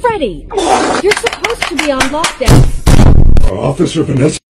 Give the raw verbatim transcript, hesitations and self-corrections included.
Freddy, you're supposed to be on lockdown. Officer Vanessa.